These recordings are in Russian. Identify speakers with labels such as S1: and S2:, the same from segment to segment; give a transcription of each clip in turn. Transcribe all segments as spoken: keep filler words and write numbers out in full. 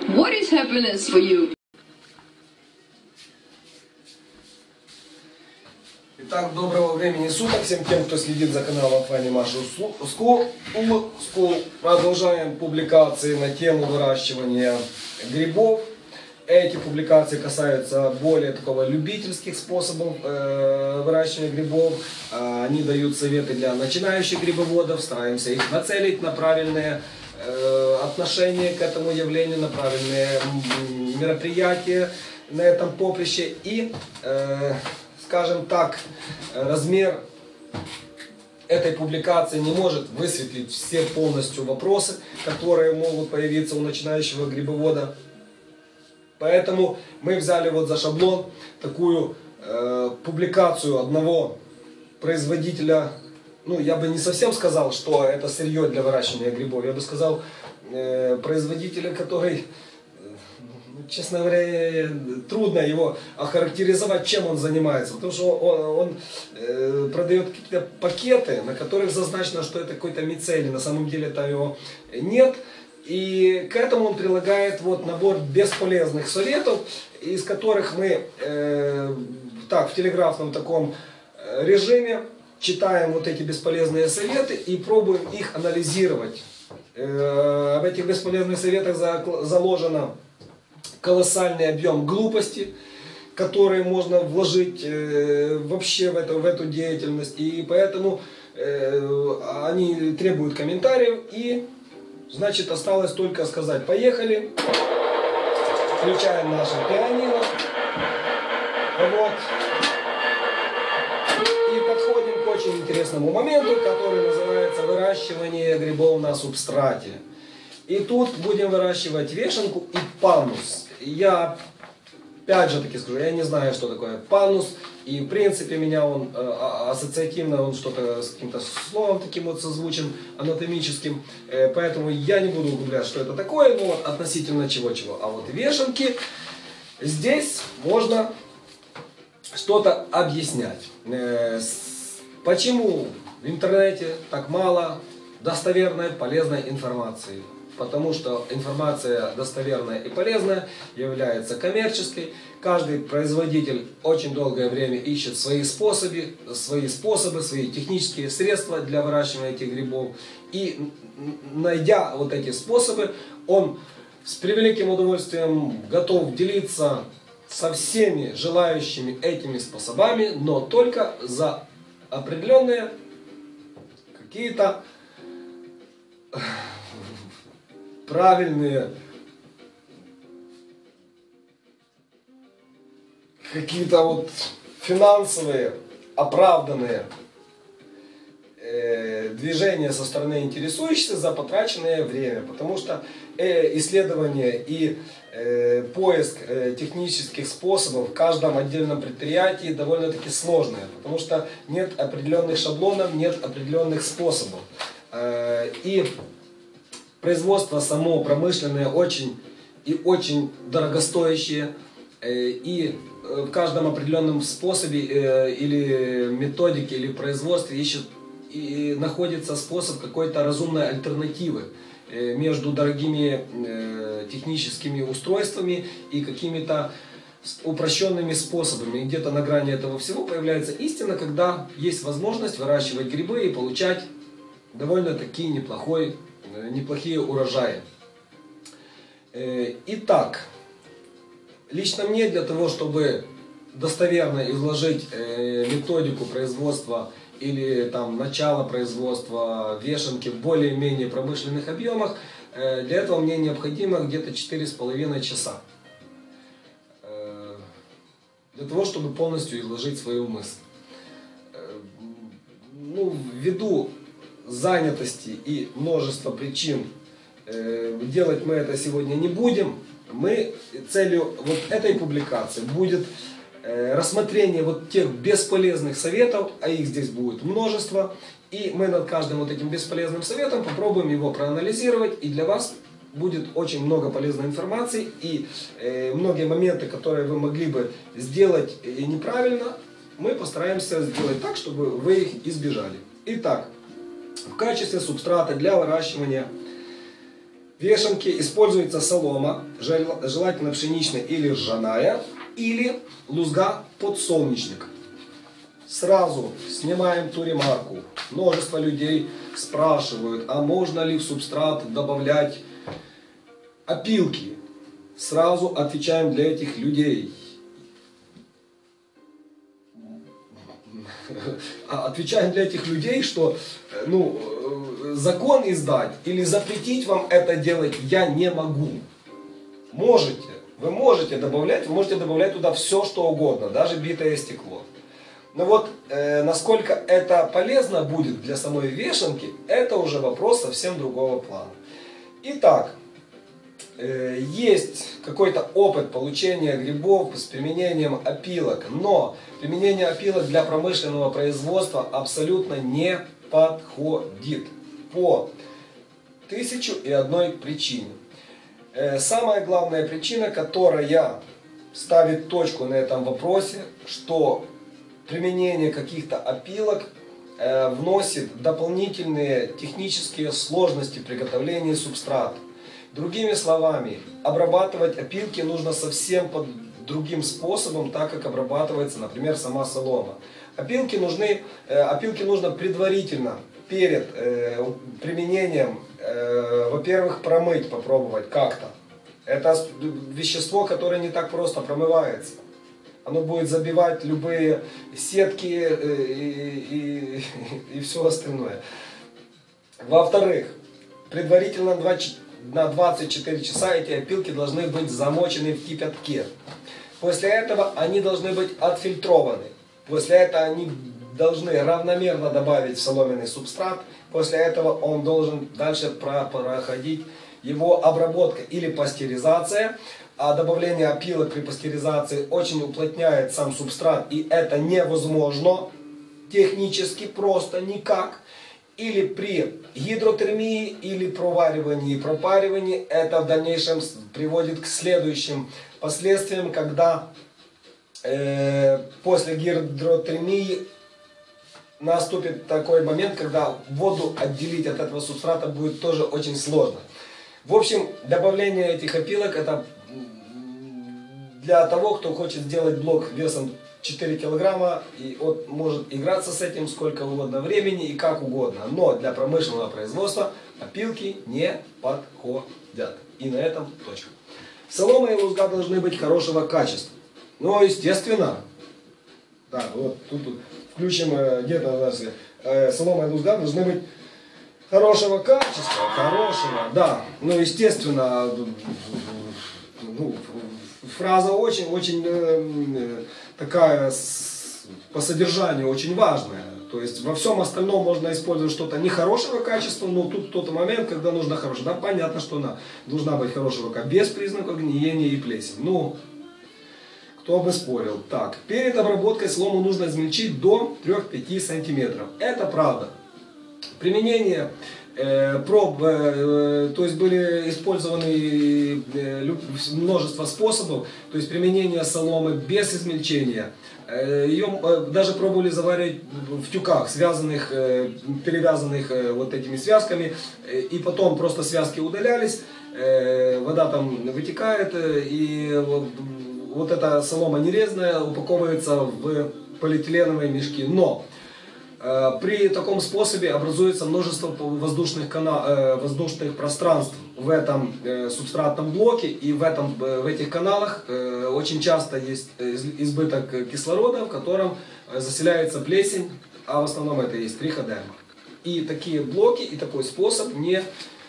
S1: What is happiness for you?
S2: Итак, доброго времени суток всем тем, кто следит за каналом Funnymashu School. School. Продолжаем публикации на тему выращивания грибов. Эти публикации касаются более такого любительских способов э, выращивания грибов. Они дают советы для начинающих грибоводов. Стараемся их нацелить на правильные э, отношения к этому явлению, на правильные мероприятия на этом поприще. И, э, скажем так, размер этой публикации не может высветлить все полностью вопросы, которые могут появиться у начинающего грибовода. Поэтому мы взяли вот за шаблон такую э, публикацию одного производителя. Ну, я бы не совсем сказал, что это сырье для выращивания грибов. Я бы сказал, э, производителя, который, э, честно говоря, трудно его охарактеризовать, чем он занимается. Потому что он, он э, продает какие-то пакеты, на которых зазначено, что это какой-то мицелий. На самом деле там его нет. И к этому он прилагает вот набор бесполезных советов, из которых мы э, так, в телеграфном таком режиме читаем вот эти бесполезные советы и пробуем их анализировать. Э, в этих бесполезных советах заложено колоссальный объем глупости, которые можно вложить э, вообще в эту, в эту деятельность. И поэтому э, они требуют комментариев и... Значит, осталось только сказать: поехали, включаем наше пианино, вот, и подходим к очень интересному моменту, который называется выращивание грибов на субстрате. И тут будем выращивать вешенку и панус. Я опять же таки скажу, я не знаю, что такое панус, и в принципе меня он э, ассоциативно, он что-то с каким-то словом таким вот созвучен, анатомическим, э, поэтому я не буду углублять, что это такое, но вот относительно чего-чего. А вот вешенки, здесь можно что-то объяснять. Э, с, почему в интернете так мало достоверной, полезной информации? Потому что информация достоверная и полезная является коммерческой. Каждый производитель очень долгое время ищет свои способы, свои способы, свои технические средства для выращивания этих грибов. И найдя вот эти способы, он с превеликим удовольствием готов делиться со всеми желающими этими способами, но только за определенные какие-то правильные, какие-то вот финансовые, оправданные э, движения со стороны интересующихся за потраченное время. Потому что э, исследование и э, поиск э, технических способов в каждом отдельном предприятии довольно-таки сложное. Потому что нет определенных шаблонов, нет определенных способов. Э, и производство само промышленное очень и очень дорогостоящее, и в каждом определенном способе или методике или производстве ищет и находится способ какой-то разумной альтернативы между дорогими техническими устройствами и какими-то упрощенными способами. И где-то на грани этого всего появляется истина, когда есть возможность выращивать грибы и получать довольно-таки неплохой неплохие урожаи. Итак, лично мне для того, чтобы достоверно изложить методику производства или там начало производства вешенки в более-менее промышленных объемах, для этого мне необходимо где-то четыре с половиной часа. Для того, чтобы полностью изложить свою мысль. Ну, ввиду занятости и множество причин э, делать мы это сегодня не будем. Мы целью вот этой публикации будет э, рассмотрение вот тех бесполезных советов, а их здесь будет множество, и мы над каждым вот этим бесполезным советом попробуем его проанализировать, и для вас будет очень много полезной информации, и э, многие моменты, которые вы могли бы сделать неправильно, мы постараемся сделать так, чтобы вы их избежали. Итак, в качестве субстрата для выращивания вешалке используется солома, желательно пшеничная или ржаная, или лузга подсолнечник. Сразу снимаем ту ремарку. Множество людей спрашивают, а можно ли в субстрат добавлять опилки? Сразу отвечаем для этих людей. Отвечаем для этих людей, что ну, закон издать или запретить вам это делать я не могу. Можете, вы можете добавлять, вы можете добавлять туда все, что угодно, даже битое стекло. Но вот э, насколько это полезно будет для самой вешалки, это уже вопрос совсем другого плана. Итак, э, есть какой-то опыт получения грибов с применением опилок, но применение опилок для промышленного производства абсолютно не подходит по тысячу и одной причине. Э, самая главная причина, которая ставит точку на этом вопросе, что применение каких-то опилок э, вносит дополнительные технические сложности приготовления субстрата. Другими словами, обрабатывать опилки нужно совсем под другим способом, так как обрабатывается, например, сама солома. Опилки нужны, э, опилки нужно предварительно, перед э, применением, э, во-первых, промыть, попробовать как-то. Это вещество, которое не так просто промывается. Оно будет забивать любые сетки и, и, и все остальное. Во-вторых, предварительно на двадцать четыре часа эти опилки должны быть замочены в кипятке. После этого они должны быть отфильтрованы. После этого они должны равномерно добавить в соломенный субстрат. После этого он должен дальше проходить его обработка или пастеризация. А добавление опилок при пастеризации очень уплотняет сам субстрат, и это невозможно технически просто никак. Или при гидротермии, или проваривании и пропаривании это в дальнейшем приводит к следующим последствиям, когда э, после гидротермии наступит такой момент, когда воду отделить от этого субстрата будет тоже очень сложно. В общем, добавление этих опилок это для того, кто хочет сделать блок весом четыре килограмма, и он может играться с этим сколько угодно времени и как угодно. Но для промышленного производства опилки не подходят. И на этом точка. Солома и лузга должны быть хорошего качества. Но естественно, да, вот тут, тут включим где-то у нас э, солома и лузга должны быть хорошего качества, хорошего, да. Но естественно, ну, фраза очень-очень э, такая с, по содержанию очень важная. То есть во всем остальном можно использовать что-то нехорошего качества, но тут тот момент, когда нужно хорошее. Да, понятно, что она должна быть хорошего качества, без признаков гниения и плесени. Ну, кто бы спорил. Так, перед обработкой солому нужно измельчить до трёх-пяти сантиметров. Это правда. Применение э, проб, э, то есть были использованы э, множество способов, то есть применение соломы без измельчения. Э, ее э, даже пробовали заваривать в тюках, связанных, э, перевязанных э, вот этими связками, э, и потом просто связки удалялись, э, вода там вытекает, э, и вот, вот эта солома нерезанная упаковывается в полиэтиленовые мешки. Но при таком способе образуется множество воздушных, канал, воздушных пространств в этом субстратном блоке, и в, этом, в этих каналах очень часто есть избыток кислорода, в котором заселяется плесень, а в основном это есть триходерма. И такие блоки, и такой способ не,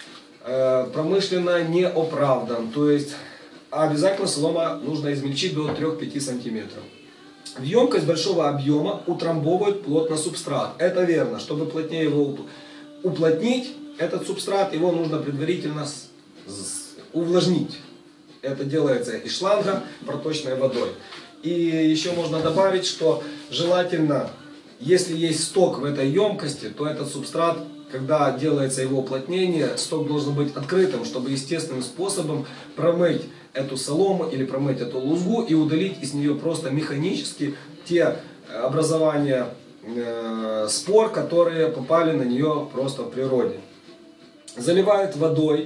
S2: промышленно не оправдан. То есть обязательно солома нужно измельчить до трёх-пяти сантиметров. В емкость большого объема утрамбовывают плотно субстрат. Это верно. Чтобы плотнее его уплотнить, этот субстрат, его нужно предварительно увлажнить. Это делается из шланга проточной водой. И еще можно добавить, что желательно, если есть сток в этой емкости, то этот субстрат, когда делается его уплотнение, сток должен быть открытым, чтобы естественным способом промыть эту солому или промыть эту лузгу и удалить из нее просто механически те образования э, спор, которые попали на нее просто в природе. Заливают водой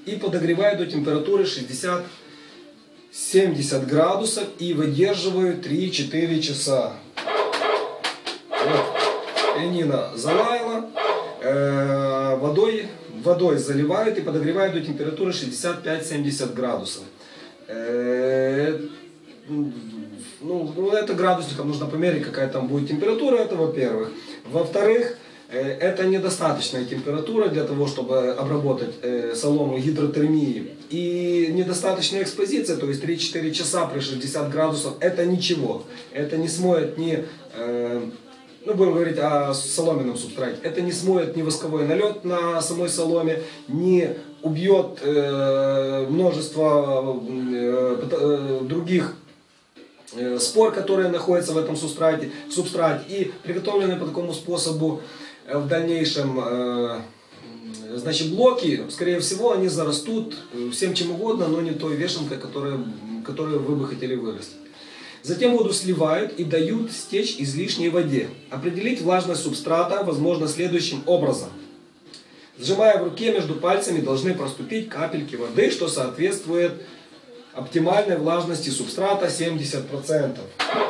S2: и подогреваю до температуры шестьдесят-семьдесят градусов и выдерживаю три-четыре часа. Вот. Пианино залаяло, э, водой, водой заливают и подогревают до температуры шестьдесят пять — семьдесят градусов. Э, ну, это градусником нужно померить, какая там будет температура, это во-первых. Во-вторых, это недостаточная температура для того, чтобы обработать э, солому гидротермией. И недостаточная экспозиция, то есть три-четыре часа при шестидесяти градусах, это ничего. Это не смоет ни, э, ну будем говорить о соломенном субстрате, это не смоет ни восковой налет на самой соломе, не убьет э, множество э, э, других э, спор, которые находятся в этом субстрате, субстрате. И приготовленные по такому способу в дальнейшем, значит, блоки, скорее всего, они зарастут всем чем угодно, но не той вешенкой, которую, которую вы бы хотели вырастить. Затем воду сливают и дают стечь излишней воде. Определить влажность субстрата возможно следующим образом. Сжимая в руке, между пальцами должны проступить капельки воды, что соответствует оптимальной влажности субстрата семьдесят процентов.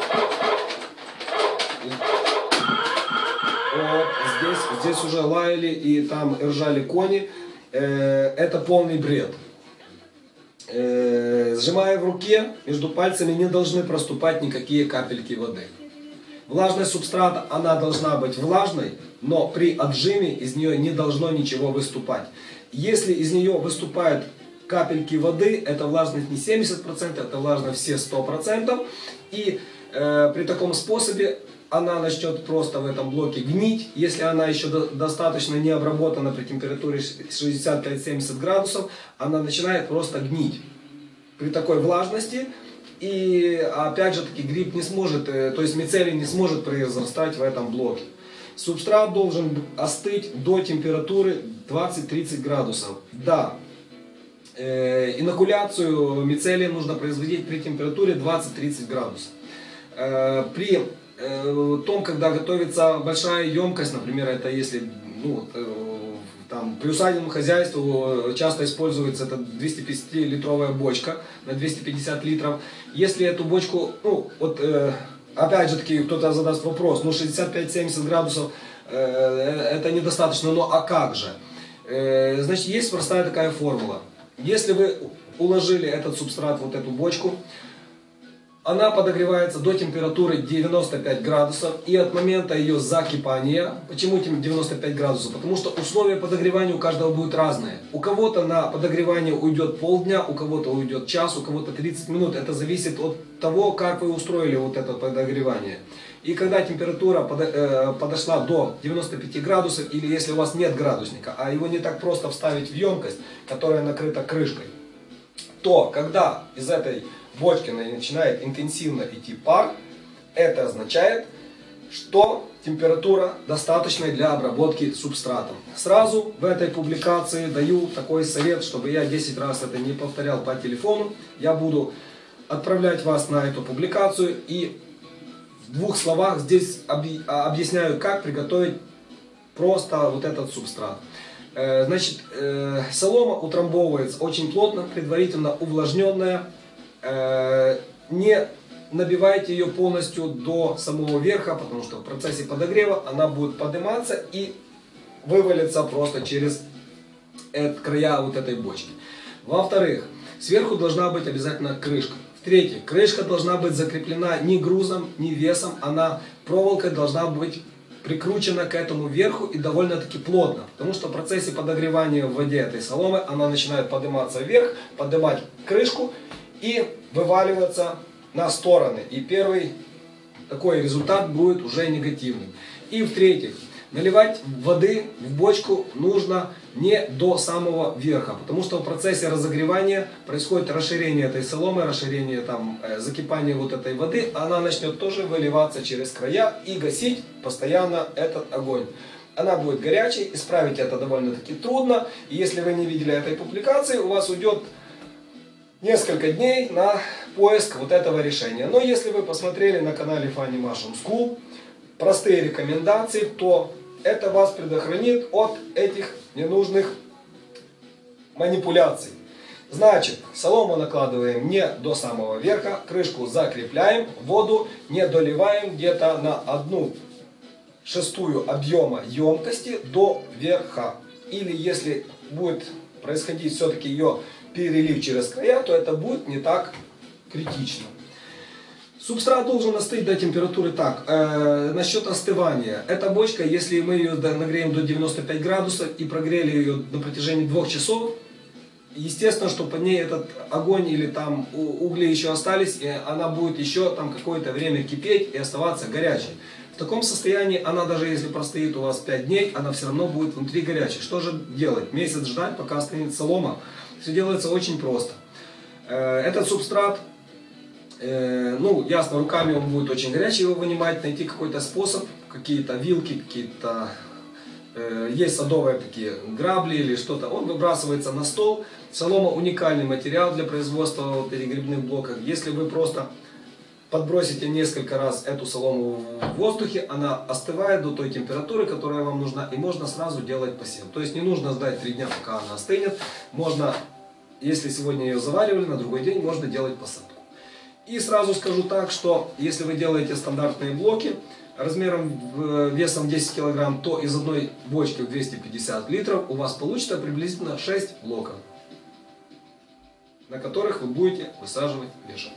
S2: Вот, здесь, здесь уже лаяли и там ржали кони. Э, это полный бред. Э, сжимая в руке, между пальцами не должны проступать никакие капельки воды. Влажность субстрата, она должна быть влажной, но при отжиме из нее не должно ничего выступать. Если из нее выступают капельки воды, это влажность не семьдесят процентов, это влажность все сто процентов. И э, при таком способе она начнет просто в этом блоке гнить, если она еще до, достаточно не обработана при температуре шестьдесят пять — семьдесят градусов, она начинает просто гнить при такой влажности. И опять же таки гриб не сможет, то есть мицелий не сможет произрастать в этом блоке. Субстрат должен остыть до температуры двадцать-тридцать градусов. Да, э, инокуляцию мицелия нужно производить при температуре двадцать-тридцать градусов. Э, при э, том, когда готовится большая емкость, например, это если ну, э, там, при усадебном хозяйству часто используется это двести пятидесятилитровая бочка на двести пятьдесят литров. Если эту бочку, ну, вот, э, опять же таки, кто-то задаст вопрос, ну, шестьдесят пять — семьдесят градусов э, это недостаточно, но а как же? Э, значит, есть простая такая формула. Если вы уложили этот субстрат, вот эту бочку, она подогревается до температуры девяноста пяти градусов, и от момента ее закипания, почему девяносто пять градусов? Потому что условия подогревания у каждого будут разные. У кого-то на подогревание уйдет полдня, у кого-то уйдет час, у кого-то тридцать минут. Это зависит от того, как вы устроили вот это подогревание. И когда температура подошла до девяноста пяти градусов, или если у вас нет градусника, а его не так просто вставить в емкость, которая накрыта крышкой, то когда из этой бочки начинает интенсивно идти пар, это означает, что температура достаточная для обработки субстратом. Сразу в этой публикации даю такой совет, чтобы я десять раз это не повторял по телефону. Я буду отправлять вас на эту публикацию и в двух словах здесь объясняю, как приготовить просто вот этот субстрат. Значит, солома утрамбовывается очень плотно, предварительно увлажненная. Не набивайте ее полностью до самого верха, потому что в процессе подогрева она будет подниматься и вывалится просто через края вот этой бочки. Во-вторых, сверху должна быть обязательно крышка. В-третьих, крышка должна быть закреплена не грузом, не весом, она проволокой должна быть прикручена к этому верху и довольно-таки плотно. Потому что в процессе подогревания в воде этой соломы она начинает подниматься вверх, поднимать крышку и вываливаться на стороны. И первый такой результат будет уже негативным. И в-третьих, наливать воды в бочку нужно не до самого верха, потому что в процессе разогревания происходит расширение этой соломы, расширение там, закипания вот этой воды, она начнет тоже выливаться через края и гасить постоянно этот огонь. Она будет горячей, исправить это довольно-таки трудно, и если вы не видели этой публикации, у вас уйдет несколько дней на поиск вот этого решения. Но если вы посмотрели на канале Funny Mushroom School простые рекомендации, то это вас предохранит от этих ненужных манипуляций. Значит, солому накладываем не до самого верха, крышку закрепляем, воду не доливаем где-то на одну шестую объема емкости до верха. Или если будет происходить все-таки ее перелив через края, то это будет не так критично. Субстрат должен остыть до температуры так. Э, насчет остывания. Эта бочка, если мы ее нагреем до девяноста пяти градусов и прогрели ее на протяжении двух часов, естественно, что под ней этот огонь или там угли еще остались, и она будет еще там какое-то время кипеть и оставаться горячей. В таком состоянии она, даже если простоит у вас пять дней, она все равно будет внутри горячей. Что же делать? Месяц ждать, пока остынет солома? Все делается очень просто. Этот субстрат, ну, ясно, руками он будет очень горячий, его вынимать, найти какой-то способ, какие-то вилки, какие-то... Есть садовые такие грабли или что-то, он выбрасывается на стол. Солома уникальный материал для производства вот этих грибных блоков. Если вы просто подбросите несколько раз эту солому в воздухе, она остывает до той температуры, которая вам нужна, и можно сразу делать посев. То есть не нужно ждать три дня, пока она остынет. Можно, если сегодня ее заваривали, на другой день можно делать посадку. И сразу скажу так, что если вы делаете стандартные блоки, размером весом десять килограмм, то из одной бочки в двести пятьдесят литров у вас получится приблизительно шесть блоков, на которых вы будете высаживать вешалку.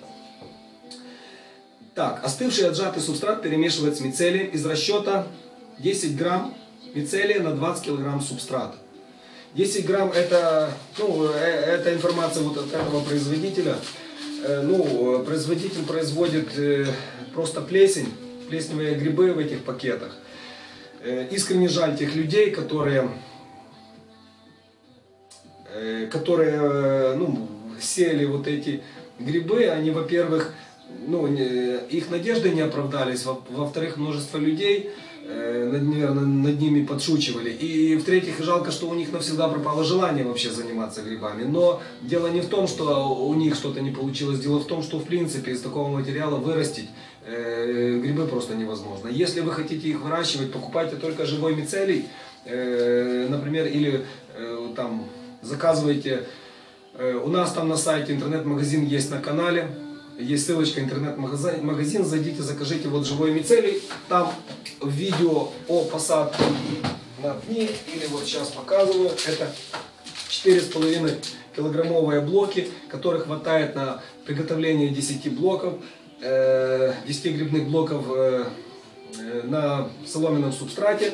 S2: Так, остывший отжатый субстрат перемешивать с мицелием из расчета десять грамм мицелия на двадцать килограмм субстрата. десять грамм это, ну, это информация вот от этого производителя. Ну, производитель производит просто плесень. Плесневые грибы в этих пакетах. Искренне жаль тех людей, которые, которые ну, сеяли вот эти грибы. Они, во-первых, ну, их надежды не оправдались, во-вторых, множество людей, наверное, над ними подшучивали. И в-третьих, жалко, что у них навсегда пропало желание вообще заниматься грибами. Но дело не в том, что у них что-то не получилось, дело в том, что в принципе из такого материала вырастить грибы просто невозможно. Если вы хотите их выращивать, покупайте только живой мицелий, например, или там заказывайте. У нас там на сайте интернет-магазин есть на канале, есть ссылочка интернет-магазин, зайдите, закажите вот живой мицелий. Там видео о посадке на пни, или вот сейчас показываю, это четыре с половиной килограммовые блоки, которых хватает на приготовление десяти блоков. десяти грибных блоков на соломенном субстрате.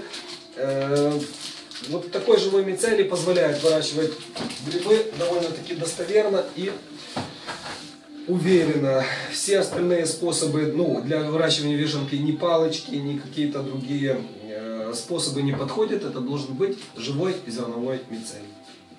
S2: Вот такой живой мицелий позволяет выращивать грибы довольно-таки достоверно и уверенно. Все остальные способы, ну, для выращивания вешалки ни палочки, ни какие-то другие способы не подходят. Это должен быть живой зерновой мицелий.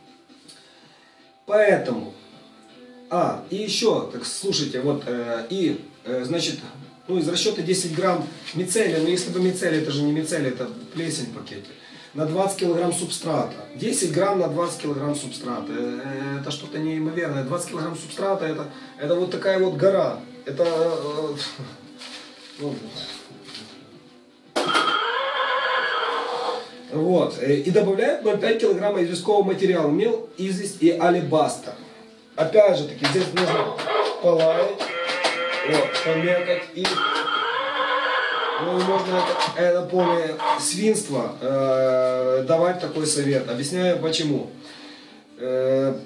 S2: Поэтому, а, и еще, так слушайте, вот, э, и, э, значит, ну, из расчета десять грамм мицелия, но если бы мицелий, это же не мицелий, это плесень в пакете, на двадцать килограмм субстрата. десять грамм на двадцать килограмм субстрата. Э, это что-то неимоверное. двадцать килограмм субстрата, это, это вот такая вот гора. Это... Э, ну, вот. И добавляют ноль целых пять десятых килограмма известкового материала, мел, известь и алебастер. Опять же таки, здесь нужно полаять, вот, помекать и, ну, можно, это, это полное свинство э, давать такой совет. Объясняю почему. Э,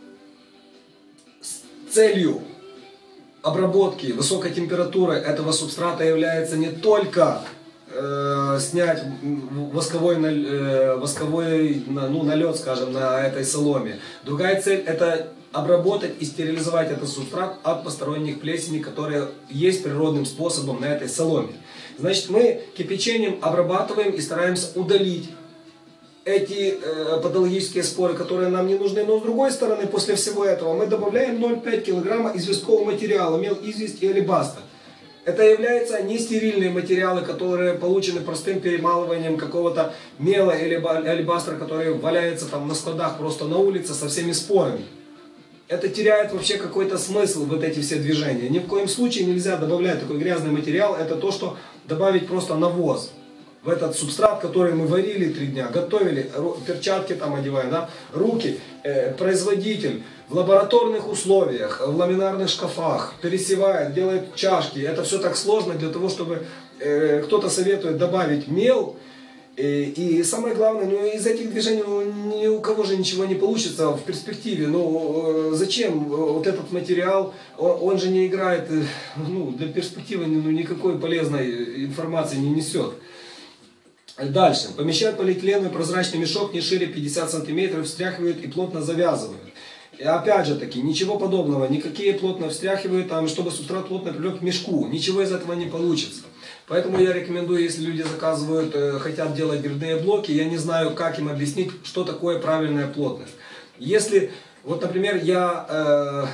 S2: с целью обработки высокой температуры этого субстрата является не только э, снять восковой, э, восковой ну, налет, скажем, на этой соломе. Другая цель — это обработать и стерилизовать этот субстрат от посторонних плесеней, которые есть природным способом на этой соломе. Значит, мы кипячением обрабатываем и стараемся удалить эти э, патологические споры, которые нам не нужны. Но с другой стороны, после всего этого мы добавляем ноль целых пять десятых килограмма известкового материала, мел, известь и алебастер. Это являются нестерильные материалы, которые получены простым перемалыванием какого-то мела или алебастра, который валяется там на складах просто на улице со всеми спорами. Это теряет вообще какой-то смысл, вот эти все движения. Ни в коем случае нельзя добавлять такой грязный материал. Это то, что добавить просто навоз. в этот субстрат, который мы варили три дня, готовили, перчатки там одеваем, да, руки, э, производитель в лабораторных условиях, в ламинарных шкафах, пересевает, делает чашки. Это все так сложно для того, чтобы э, кто-то советует добавить мел. И, и самое главное, ну, из этих движений ну, ни у кого же ничего не получится в перспективе. Ну, зачем вот этот материал, он, он же не играет, ну, для перспективы ну, никакой полезной информации не несет. Дальше. Помещают полиэтиленовый прозрачный мешок не шире пятидесяти сантиметров, встряхивают и плотно завязывают. И опять же таки, ничего подобного, никакие плотно встряхивают, там, чтобы субстрат плотно прилег к мешку. Ничего из этого не получится. Поэтому я рекомендую, если люди заказывают, э, хотят делать грибные блоки, я не знаю, как им объяснить, что такое правильная плотность. Если, вот, например, я э,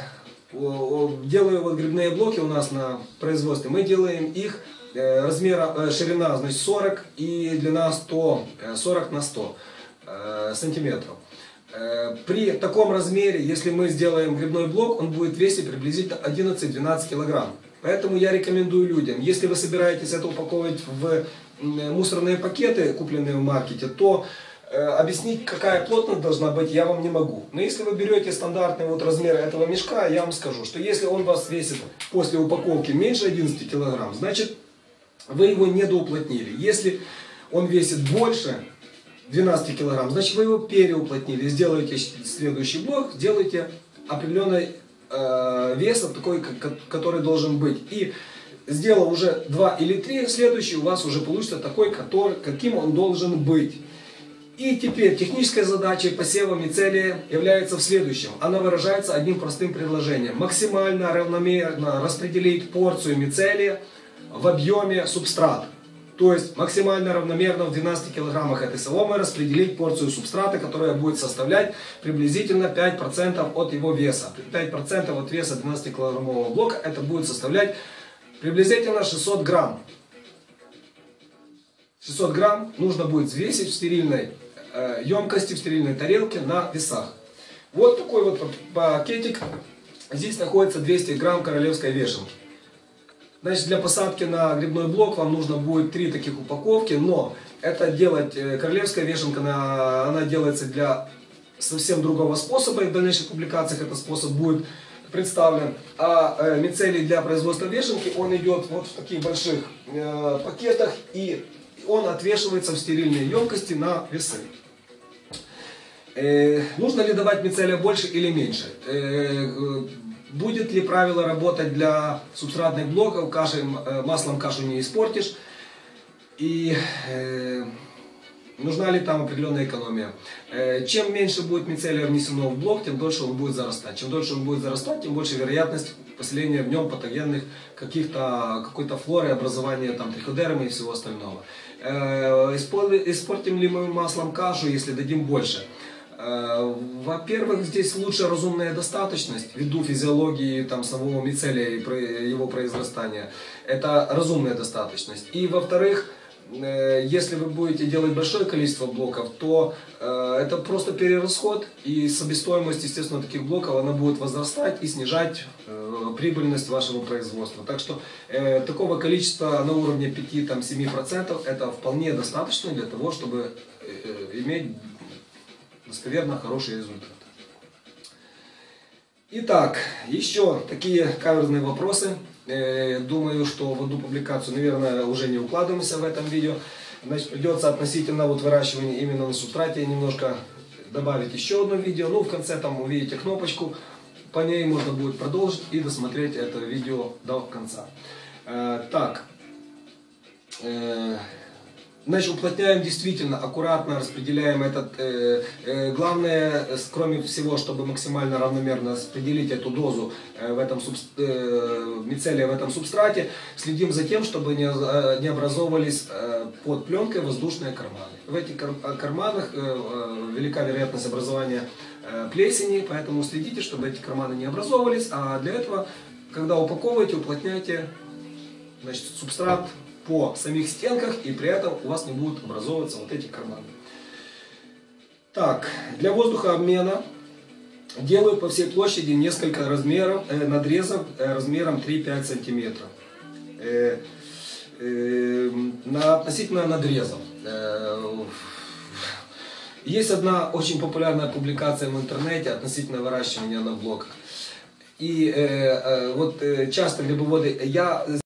S2: делаю вот грибные блоки у нас на производстве, мы делаем их э, размера, э, ширина, значит, сорок и длина сто, сорок на сто э, сантиметров. Э, при таком размере, если мы сделаем грибной блок, он будет весить приблизительно одиннадцать-двенадцать килограмм. Поэтому я рекомендую людям, если вы собираетесь это упаковывать в мусорные пакеты, купленные в маркете, то э, объяснить, какая плотность должна быть, я вам не могу. Но если вы берете стандартный вот размер этого мешка, я вам скажу, что если он вас весит после упаковки меньше одиннадцати килограмм, значит вы его недоуплотнили. Если он весит больше двенадцати килограмм, значит вы его переуплотнили. Сделаете следующий блок, сделайте определенный веса такой, который должен быть. И сделав уже два или три, следующий у вас уже получится такой, который, каким он должен быть. И теперь техническая задача посева мицелия является в следующем. Она выражается одним простым предложением. Максимально равномерно распределить порцию мицелия в объеме субстрата. То есть максимально равномерно в двенадцати килограммах этой соломы распределить порцию субстрата, которая будет составлять приблизительно пять процентов от его веса. пять процентов от веса двенадцатикилограммового блока это будет составлять приблизительно шестьсот грамм. шестьсот грамм нужно будет взвесить в стерильной э, емкости, в стерильной тарелке на весах. Вот такой вот пакетик. Здесь находится двести грамм королевской вешенки. Значит, для посадки на грибной блок вам нужно будет три таких упаковки, но это делать, королевская вешенка, она, она делается для совсем другого способа, и в дальнейших публикациях этот способ будет представлен. А э, мицелий для производства вешенки, он идет вот в таких больших э, пакетах, и он отвешивается в стерильные емкости на весы. Э, нужно ли давать мицелия больше или меньше? Э, Будет ли правило работать для субстратных блоков, кашей, маслом кашу не испортишь, и э, нужна ли там определенная экономия. Э, чем меньше будет мицелия внесено в блок, тем дольше он будет зарастать. Чем дольше он будет зарастать, тем больше вероятность поселения в нем патогенных каких-то, какой-то флоры, образования там триходермы и всего остального. Э, испортим ли мы маслом кашу, если дадим больше? Во-первых, здесь лучше разумная достаточность, ввиду физиологии там, самого мицелия и его произрастания. Это разумная достаточность. И во-вторых, если вы будете делать большое количество блоков, то это просто перерасход, и себестоимость, естественно, таких блоков она будет возрастать и снижать прибыльность вашего производства. Так что такого количества на уровне пяти-семи процентов это вполне достаточно для того, чтобы иметь достоверно хороший результат. Итак, еще такие каверзные вопросы. Думаю, что в одну публикацию, наверное, уже не укладываемся в этом видео. Значит, придется относительно вот выращивания именно на субстрате немножко добавить еще одно видео. Ну, в конце там увидите кнопочку, по ней можно будет продолжить и досмотреть это видео до конца. Так. Значит, уплотняем действительно, аккуратно распределяем этот. Э, э, главное, кроме всего, чтобы максимально равномерно распределить эту дозу э, в этом суб, э, мицелия в этом субстрате, следим за тем, чтобы не, э, не образовывались э, под пленкой воздушные карманы. В этих кар карманах э, э, велика вероятность образования э, плесени, поэтому следите, чтобы эти карманы не образовывались. А для этого, когда упаковываете, уплотняйте, значит, субстрат по самих стенках, и при этом у вас не будут образовываться вот эти карманы. Так, для воздухообмена делаю по всей площади несколько размеров, э, надрезов э, размером три-пять сантиметров. Э, э, на, относительно надрезов. Э, есть одна очень популярная публикация в интернете относительно выращивания на блоках. И э, э, вот э, часто грибоводы... Я